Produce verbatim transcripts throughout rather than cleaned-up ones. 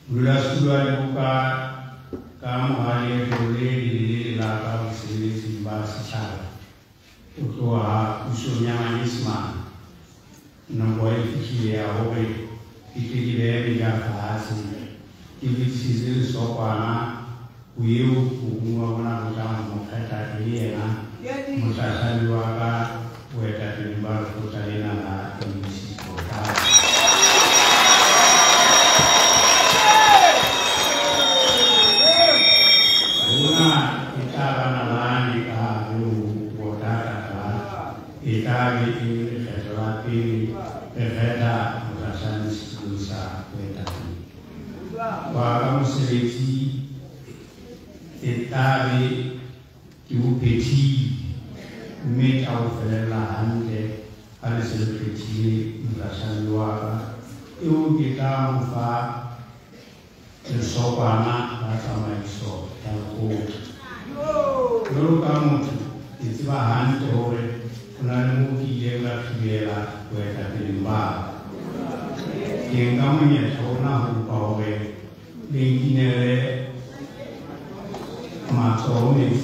Gula sudah buka kamu hari boleh di latar sini simba secara untuk usulnya manisma nampai fikir awal fikir dia biar bahasa ini sisi sopana wiu umur mana macam mukata ini ya mukata luar weta timbar kota ini lah kondisi kota. Itabi ini terlalu berbeda merasakan selusa wetati. Walau seliti itabi kiupeti metau ferlahan de harus seliti merasakan luar. Iu kita mufa bersopana bersama iso yang ku. Lalu kamu itu bahan teori. Lalu kita berkira kita terima. Yang kami yang tahu bahwa begini macam ni.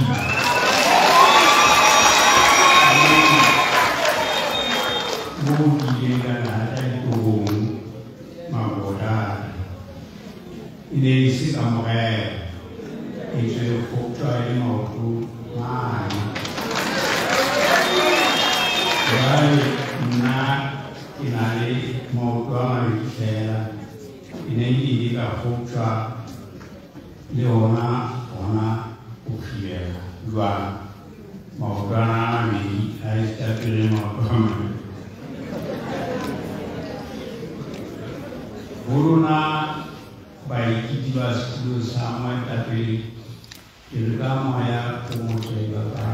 Mungkin kita ada itu maboda. Ini sih kamera. Itu foto ini maupun mana. Na inali mau kami saya ini kita fokus leona ona ukia dua mau kami hari ini mau kami Corona baik kita sudah sama tapi kita maya kemudian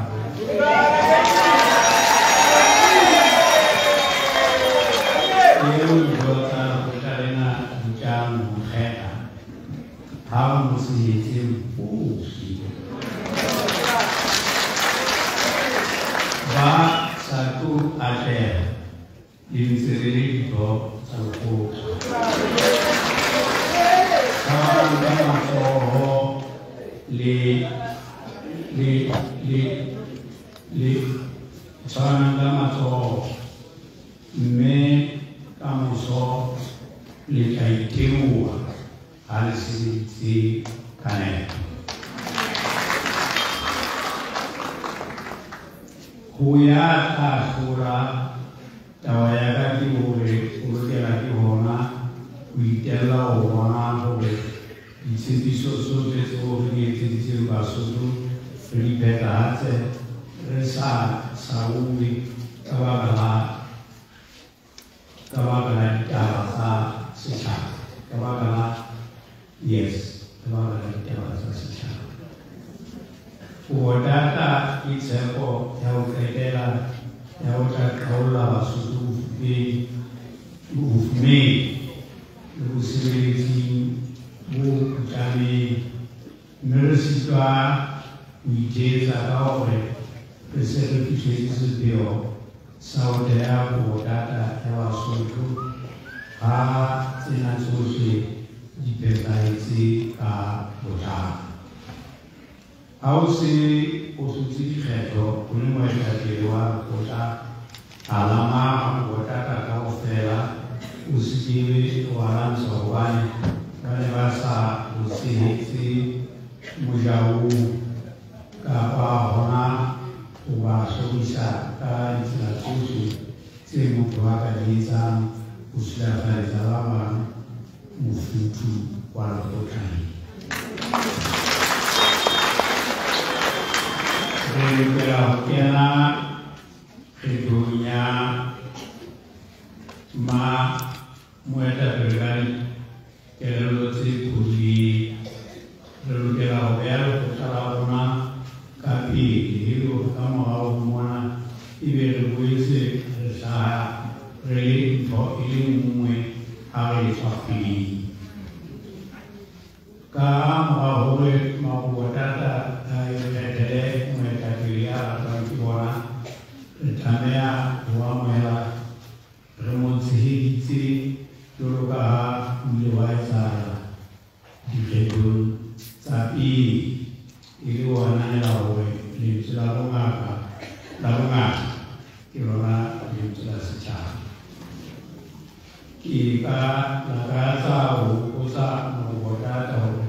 eu voltar para na jam reta how mesti itu pusi ba satu ada inseri itu satu kalau kita mau li li li li sana mau me kamu so likai temu alisi si kane kuya ta sura tawaya ka ki ore ore la ki hona uitela ona ore isi so so de so ni ti ti ba so so ripeta ate resa saudi tawagala Kawagala bahasa secara, kawagala yes, kawagala bahasa secara. Wadata itsepo yang kedela yang terkaulah suatu di ufme, usiliti mu kami meresitwa wijeza kaore, presiden kita dia. Saudara wadata yang suatu ha sinan susi diperbaiki ka bota. Ausi usuti kheto unimwe katewa bota alama wadata ka ofera usikiwi waran sawani wale basa usihiti mujau kapa hona Ubasubisa kan susu semu kuwaka disa usilafa salama mufutu wala kotani. Dari pelakunya keduanya ma mueda bergani kalau si puli lalu kalau ya kalau ma kapi hidup kamu awak mana ibu buise saya rei for ilmu hari sapi kamu awak mau buat data dari dari mereka dia atau orang tanya dua mela remote sih sih dulu kah mulai saya Kita nakasa usa mubotata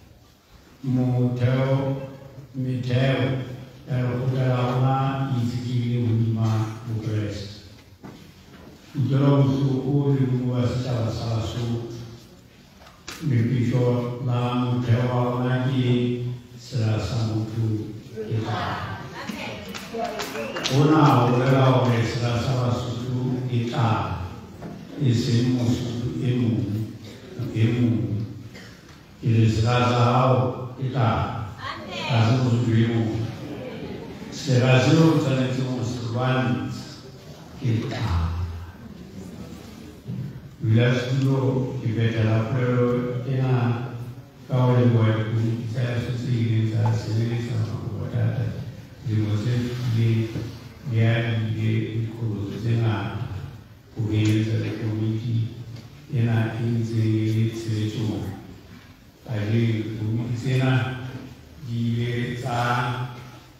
muteo miteo ero kutalauna izikili unima Bucharest. Ujolo usu uri muwasa salasu mipisho la muteo aunaki serasa mutu kita. Ona ora ore serasa salasu kita. Esse monstro emu, emu, ele será que está, fazemos o emu, será o talento monstruante que está. Vilasto que vete lá para ena kau le buat saya sesuai saya sendiri sama buat di musik di dia di kurus dengan Kuhiri dari komiti ena inzi sesuatu. Tadi komiti sana di sa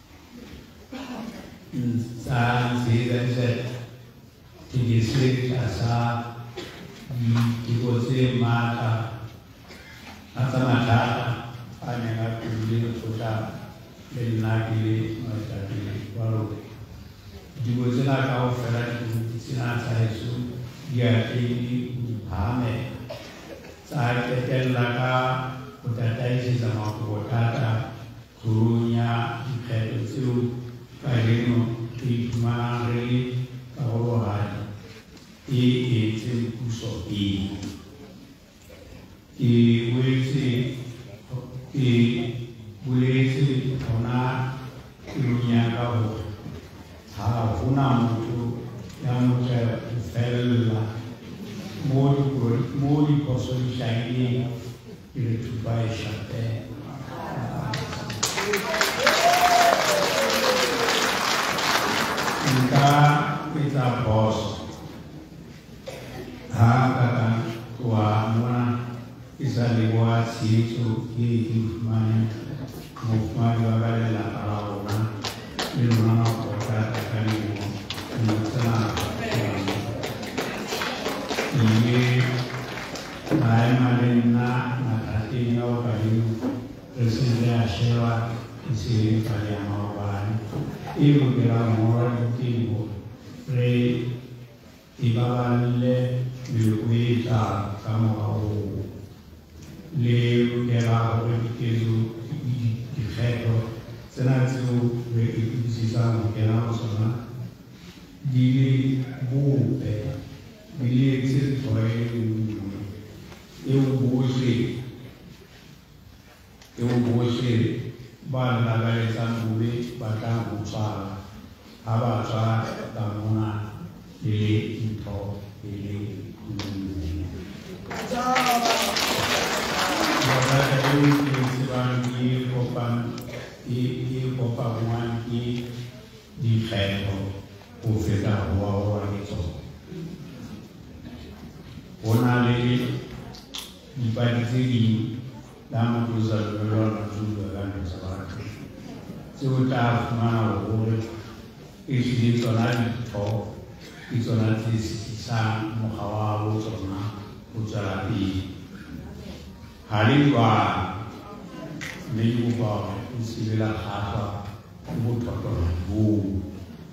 sa sedan set tiga set asa di kose mata asa mata hanya kuhiri sudah belagi macam ini baru. Juga sana kau ferah sana saya su dia ini hame saya kecil laka udah tahu sama kota gurunya itu kayak di mana ini kau hari ini itu kusopi di wesi di wesi kona gurunya kau hal punam itu yang muda fella mori mori posoi shiny ile tubai shate kita kita bos haka tua muna bisa dibuat situ di mana mau bagale la paraona di mana kota kami Mutana ini saya malena nakati no kayu presiden Asia isi kalian mawan ibu kira moral tibu re ibawan le miluita kamu au le kira begitu di kero senatu re isi sama kira sama di bupe di exit foi eu buche eu buche ban la gale sambubi batang usara aba sa tamuna di into di Bapak Ibu Presiden di Kopan di Kopan di di Kero Ufeta wa itu. Ona lagi dibanding dalam usaha berlalu juga kan sesuatu. Sebentar mana boleh isi sonali to, isi sonali sisa muhawalu sona usaha di hari dua minggu baru isi belah apa mudah terlalu.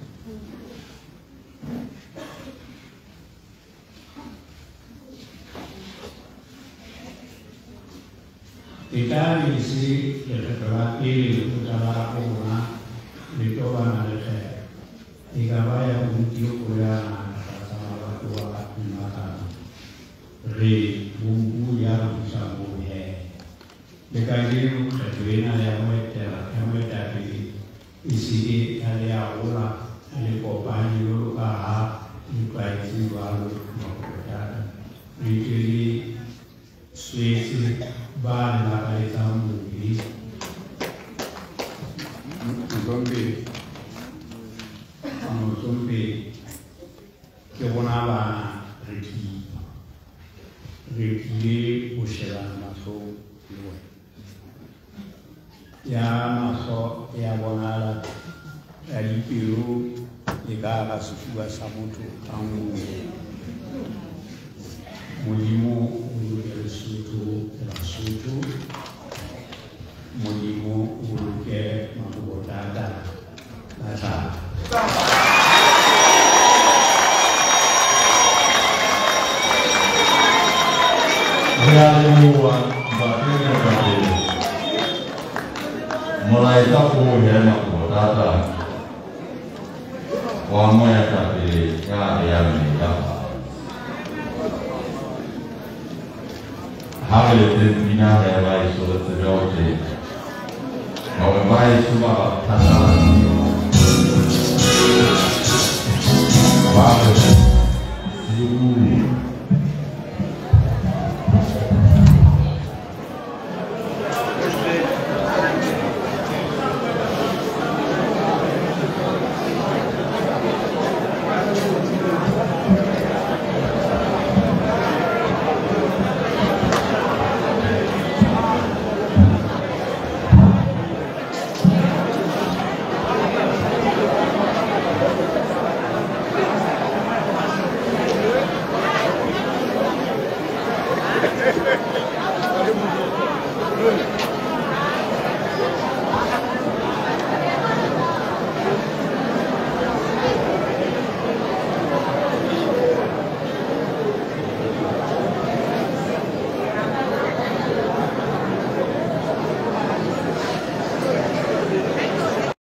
Kita isi lelaki utara puna itu kan ada tiga bayar untuk kuliah sama tua mata re bumbu yang bisa buhe. Jika ini kejuina yang mereka yang mereka di isi ada awal ada kopan dulu kah diklaim baru mereka di Swiss ban la kali tamu ini, sompi, anu sompi, kebunala reki, reki usiran masuk luar, ya masuk ya bonala, dari Peru, jika kasus dua samutu tamu, Modimo uluke Lesotho e Basotho, Modimo uluke Mabotata Lata. Haleluya, mbakini mbakini. Mulai tapu hema Mabotata. Wamoya tapi ya yami apa. Hale tembina ya vai surat terjauh. Mau vai cuma tanah. Bagus.